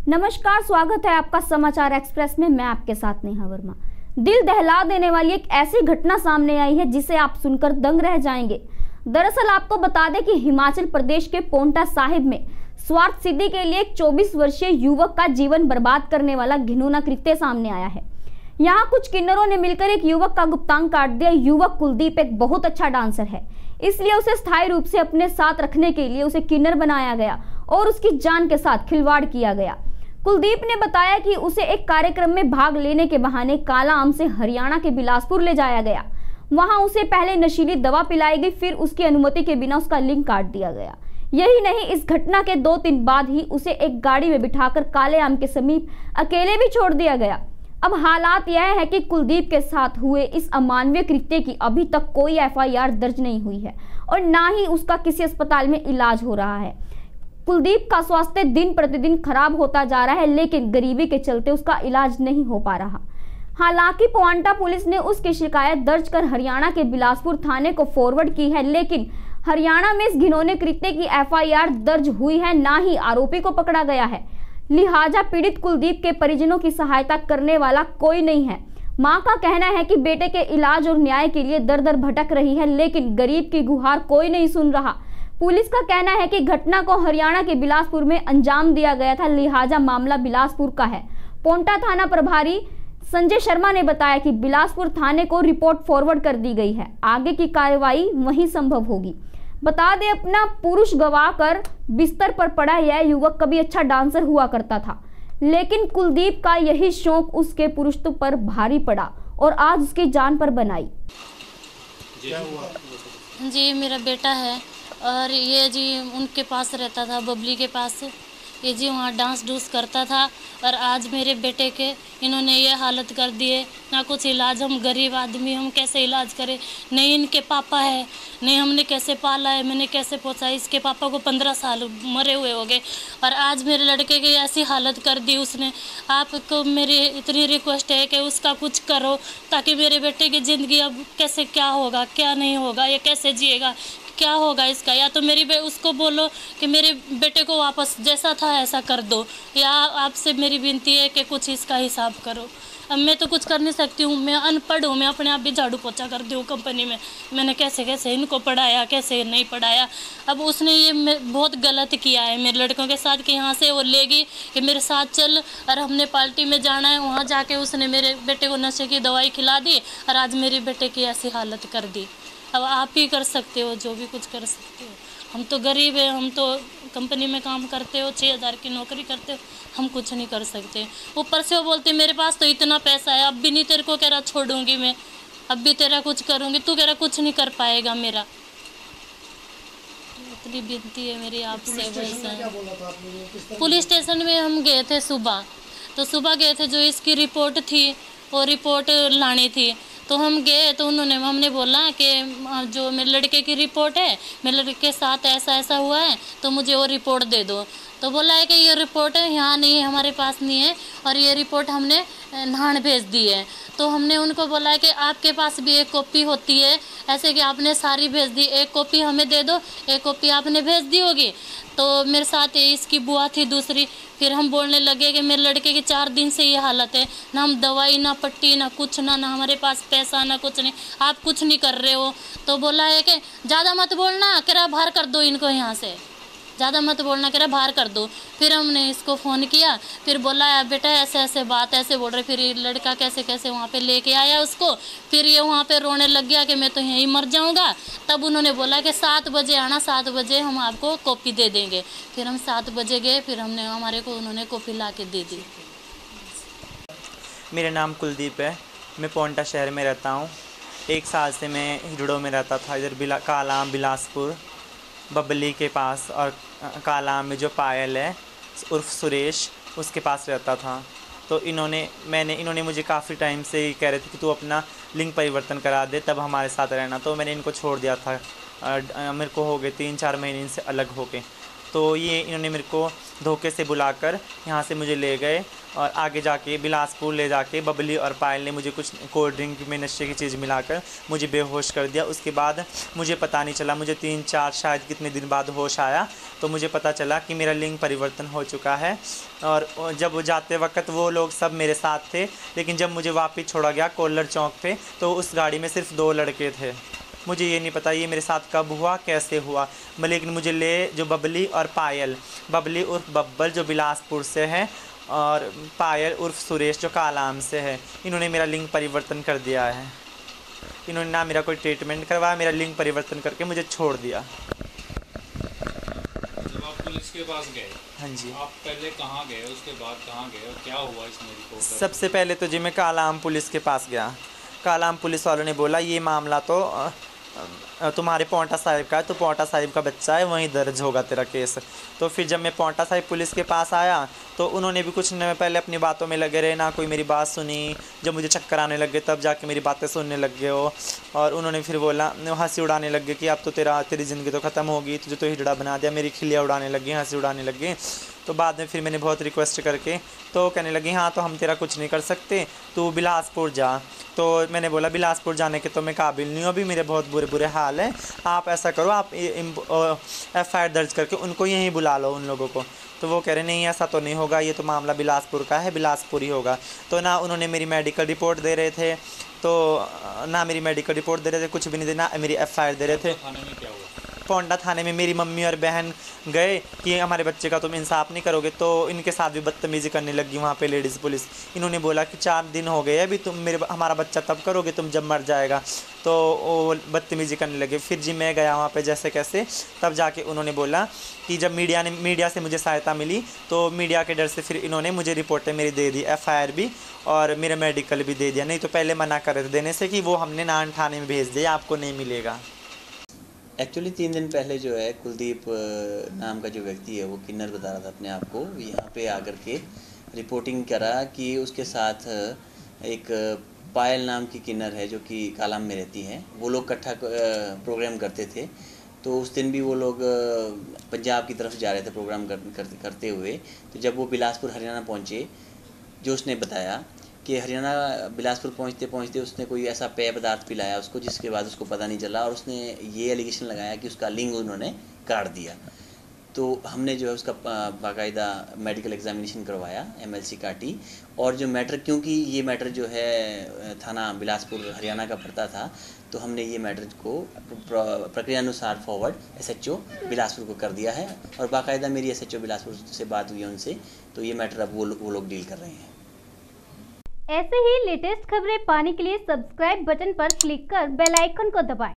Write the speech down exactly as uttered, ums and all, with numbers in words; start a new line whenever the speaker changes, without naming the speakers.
नमस्कार, स्वागत है आपका समाचार एक्सप्रेस में। मैं आपके साथ नेहा वर्मा। दिल दहला देने वाली एक ऐसी घटना सामने आई है जिसे आप सुनकर दंग रह जाएंगे। दरअसल आपको बता दें कि हिमाचल प्रदेश के पोंटा साहिब में स्वार्थ सिद्धि के लिए एक चौबीस वर्षीय युवक का जीवन बर्बाद करने वाला घिनौना कृत्य सामने आया है। यहाँ कुछ किन्नरों ने मिलकर एक युवक का गुप्तांग काट दिया। युवक कुलदीप एक बहुत अच्छा डांसर है, इसलिए उसे स्थायी रूप से अपने साथ रखने के लिए उसे किन्नर बनाया गया और उसकी जान के साथ खिलवाड़ किया गया। कुलदीप ने बताया कि उसे एक कार्यक्रम में भाग लेने के बहाने काला आम से हरियाणा के बिलासपुर ले जाया गया। वहां उसे पहले नशीली दवा पिलाई गई, फिर उसकी अनुमति के बिना उसका लिंग काट दिया गया। यही नहीं, इस घटना के दो दिन बाद ही उसे एक गाड़ी में बिठाकर काले आम के समीप अकेले भी छोड़ दिया गया। अब हालात यह है कि कुलदीप के साथ हुए इस अमानवीय कृत्य की अभी तक कोई एफ आई आर दर्ज नहीं हुई है और ना ही उसका किसी अस्पताल में इलाज हो रहा है। कुलदीप का स्वास्थ्य दिन प्रतिदिन खराब होता जा रहा है, लेकिन गरीबी के चलते उसका इलाज नहीं हो पा रहा। हालांकि पोंटा पुलिस ने उसकी शिकायत दर्ज कर हरियाणा के बिलासपुर थाने को फॉरवर्ड की है, लेकिन हरियाणा में इस घिनौने कृत्य की एफ आई आर दर्ज हुई है, ना ही आरोपी को पकड़ा गया है। लिहाजा पीड़ित कुलदीप के परिजनों की सहायता करने वाला कोई नहीं है। मां का कहना है कि बेटे के इलाज और न्याय के लिए दर दर भटक रही है, लेकिन गरीब की गुहार कोई नहीं सुन रहा। पुलिस का कहना है कि घटना को हरियाणा के बिलासपुर में अंजाम दिया गया था, लिहाजा मामला बिलासपुर का है। पोंटा थाना प्रभारी संजय शर्मा ने बताया कि बिलासपुर थाने को रिपोर्ट फॉरवर्ड कर दी गई है, आगे की कार्रवाई वहीं संभव होगी। बता दें, अपना पुरुष गवा कर बिस्तर पर पड़ा यह युवक कभी अच्छा डांसर हुआ करता था, लेकिन कुलदीप का यही शौक उसके पुरुषत्व पर भारी पड़ा और आज उसकी जान पर बनाई।
जी, मेरा बेटा है और ये जी उनके पास रहता था, बबली के पास। ये जी वहाँ डांस डूस करता था और आज मेरे बेटे के इन्होंने ये हालत कर दी है। ना कुछ इलाज, हम गरीब आदमी, हम कैसे इलाज करें? नहीं इनके पापा है, नहीं हमने कैसे पाला है, मैंने कैसे पहुँचा। इसके पापा को पंद्रह साल मरे हुए हो गए और आज मेरे लड़के की ऐसी हालत कर दी उसने। आपको मेरी इतनी रिक्वेस्ट है कि उसका कुछ करो, ताकि मेरे बेटे की ज़िंदगी अब कैसे क्या होगा, क्या नहीं होगा, ये कैसे जिएगा, क्या होगा इसका। या तो मेरी बे उसको बोलो कि मेरे बेटे को वापस जैसा था ऐसा कर दो, या आपसे मेरी विनती है कि कुछ इसका हिसाब करो। अब मैं तो कुछ कर नहीं सकती हूँ, मैं अनपढ़ हूँ, मैं अपने आप भी झाड़ू पोछा करती हूँ कंपनी में। मैंने कैसे कैसे इनको पढ़ाया, कैसे नहीं पढ़ाया। अब उसने ये बहुत गलत किया है मेरे लड़कों के साथ कि यहाँ से वो लेगी कि मेरे साथ चल और हमने पार्टी में जाना है। वहाँ जाके उसने मेरे बेटे को नशे की दवाई खिला दी और आज मेरे बेटे की ऐसी हालत कर दी। अब आप ही कर सकते हो, जो भी कुछ कर सकते हो। हम तो गरीब है, हम तो कंपनी में काम करते हो, छः हज़ार की नौकरी करते हो, हम कुछ नहीं कर सकते। ऊपर से वो बोलते मेरे पास तो इतना पैसा है, अब भी नहीं तेरे को कह रहा छोड़ूंगी मैं, अब भी तेरा कुछ करूँगी, तू कह रहा कुछ नहीं कर पाएगा मेरा। इतनी विनती है मेरी आपसे। वैसा पुलिस स्टेशन में हम गए थे सुबह, तो सुबह गए थे, जो इसकी रिपोर्ट थी वो रिपोर्ट लानी थी। तो हम गए तो उन्होंने हमने बोला कि जो मेरे लड़के की रिपोर्ट है, मेरे लड़के के साथ ऐसा ऐसा हुआ है, तो मुझे वो रिपोर्ट दे दो। तो बोला है कि ये रिपोर्ट है यहाँ नहीं है, हमारे पास नहीं है, और ये रिपोर्ट हमने नाहन भेज दी है। तो हमने उनको बोला है कि आपके पास भी एक कॉपी होती है, ऐसे कि आपने सारी भेज दी, एक कॉपी हमें दे दो, एक कॉपी आपने भेज दी होगी। तो मेरे साथ इसकी बुआ थी दूसरी, फिर हम बोलने लगे कि मेरे लड़के की चार दिन से ये हालत है, ना हम दवाई, ना पट्टी, ना कुछ, ना ना हमारे पास पैसा, ना कुछ नहीं, आप कुछ नहीं कर रहे हो। तो बोला है कि ज़्यादा मत बोलना, करा बाहर कर दो इनको यहाँ से, ज़्यादा मत बोलना, करा बाहर कर दो। फिर हमने इसको फ़ोन किया, फिर बोला बेटा ऐसे ऐसे बात ऐसे बोल रहे। फिर ये लड़का कैसे कैसे वहाँ पे लेके आया उसको, फिर ये वहाँ पे रोने लग गया कि मैं तो यहीं मर जाऊँगा। तब उन्होंने बोला कि सात बजे आना, सात बजे हम आपको कॉपी दे देंगे। फिर हम सात बजे गए, फिर हमने हमारे को उन्होंने कॉपी ला के दे दी।
मेरा नाम कुलदीप है, मैं पोंटा शहर में रहता हूँ। एक साल से मैं हिजड़ों में रहता था, इधर बिला काला आम बिलासपुर बबली के पास, और काला आम में जो पायल है उर्फ सुरेश, उसके पास रहता था। तो इन्होंने मैंने इन्होंने मुझे काफ़ी टाइम से कह रहे थे कि तू अपना लिंग परिवर्तन करा दे, तब हमारे साथ रहना। तो मैंने इनको छोड़ दिया था। मेरे को हो गए तीन चार महीने इनसे अलग हो गए। तो ये इन्होंने मेरे को धोखे से बुलाकर यहाँ से मुझे ले गए और आगे जाके बिलासपुर ले जाके बबली और पायल ने मुझे कुछ कोल्ड ड्रिंक में नशे की चीज़ मिलाकर मुझे बेहोश कर दिया। उसके बाद मुझे पता नहीं चला, मुझे तीन चार शायद कितने दिन बाद होश आया, तो मुझे पता चला कि मेरा लिंग परिवर्तन हो चुका है। और जब वो जाते वक्त वो लोग सब मेरे साथ थे, लेकिन जब मुझे वापस छोड़ा गया कोल्लर चौक पे, तो उस गाड़ी में सिर्फ दो लड़के थे। मुझे ये नहीं पता ये मेरे साथ कब हुआ, कैसे हुआ, लेकिन मुझे ले जो बबली और पायल, बबली उर्फ बब्बल जो बिलासपुर से है और पायल उर्फ सुरेश जो कालाम से है, इन्होंने मेरा लिंग परिवर्तन कर दिया है। इन्होंने ना मेरा कोई ट्रीटमेंट करवाया, मेरा लिंग परिवर्तन करके मुझे छोड़ दिया।
जब आप पुलिस के पास गए,
हाँ जी,
आप पहले कहाँ गए, उसके बाद कहाँ गए और क्या हुआ इसमें रिपोर्ट?
सबसे पहले तो जी मैं कालाम पुलिस के पास गया। कालाम पुलिस वालों ने बोला ये मामला तो तुम्हारे पौंटा साहिब का है, तो पौंटा साहिब का बच्चा है, वहीं दर्ज होगा तेरा केस। तो फिर जब मैं पौंटा साहिब पुलिस के पास आया तो उन्होंने भी कुछ न पहले अपनी बातों में लगे रहे, ना कोई मेरी बात सुनी। जब मुझे चक्कर आने लग गए तब जाके मेरी बातें सुनने लग गए हो, और उन्होंने फिर बोला, हंसी उड़ाने लग गए कि अब तो तेरा तेरी ज़िंदगी तो ख़त्म होगी, तुझे तो हिजड़ा बना दिया। मेरी खिलियाँ उड़ाने लग गई, हंसी उड़ाने लग गए। तो बाद में फिर मैंने बहुत रिक्वेस्ट करके तो कहने लगी हाँ तो हम तेरा कुछ नहीं कर सकते, तू बिलासपुर जा। तो मैंने बोला बिलासपुर जाने के तो मैं काबिल नहीं हूँ, अभी मेरे बहुत बुरे बुरे हाल हैं, आप ऐसा करो आप एफ आई आर दर्ज करके उनको यहीं बुला लो, उन लोगों को। तो वो कह रहे नहीं ऐसा तो नहीं होगा, ये तो मामला बिलासपुर का है, बिलासपुर ही होगा। तो ना उन्होंने मेरी मेडिकल रिपोर्ट दे रहे थे, तो ना मेरी मेडिकल रिपोर्ट दे रहे थे, कुछ भी नहीं देना, मेरी एफ आई आर दे रहे थे।
थाने में क्या हुआ?
पौंटा थाने में मेरी मम्मी और बहन गए कि हमारे बच्चे का तुम इंसाफ नहीं करोगे, तो इनके साथ भी बदतमीज़ी करने लगी वहाँ पे लेडीज़ पुलिस। इन्होंने बोला कि चार दिन हो गए अभी, तुम मेरे हमारा बच्चा तब करोगे तुम जब मर जाएगा। तो वो बदतमीज़ी करने लगे। फिर जी मैं गया वहाँ पे जैसे कैसे, तब जाके उन्होंने बोला कि जब मीडिया ने मीडिया से मुझे सहायता मिली, तो मीडिया के डर से फिर इन्होंने मुझे रिपोर्टें मेरी दे दी, एफ आई आर भी और मेरा मेडिकल भी दे दिया। नहीं तो पहले मना कर रहे थे देने से कि वो हमने नान थाने में भेज दिया, आपको नहीं मिलेगा।
एक्चुअली तीन दिन पहले जो है कुलदीप नाम का जो व्यक्ति है वो किन्नर बता रहा था अपने आप को, यहाँ पे आकर के रिपोर्टिंग करा कि उसके साथ एक पायल नाम की किन्नर है जो कि कालाम में रहती है, वो लोग इकट्ठा प्रोग्राम करते थे। तो उस दिन भी वो लोग पंजाब की तरफ जा रहे थे प्रोग्राम कर, कर, करते हुए। तो जब वो बिलासपुर हरियाणा पहुँचे, जो उसने बताया कि हरियाणा बिलासपुर पहुंचते पहुंचते उसने कोई ऐसा पेय पदार्थ पिलाया उसको, जिसके बाद उसको पता नहीं चला, और उसने ये एलिगेशन लगाया कि उसका लिंग उन्होंने काट दिया। तो हमने जो है उसका बाकायदा मेडिकल एग्जामिनेशन करवाया, एमएलसी काटी, और जो मैटर, क्योंकि ये मैटर जो है थाना बिलासपुर हरियाणा का पड़ता था, तो हमने ये मैटर को प्रक्रिया अनुसार फॉरवर्ड एसएचओ बिलासपुर को कर दिया है, और बाकायदा मेरी एसएचओ बिलासपुर से बात हुई है उनसे, तो ये मैटर अब वो वो लोग डील कर रहे हैं।
ऐसे ही लेटेस्ट खबरें पाने के लिए सब्सक्राइब बटन पर क्लिक कर बेल आइकन को दबाएं।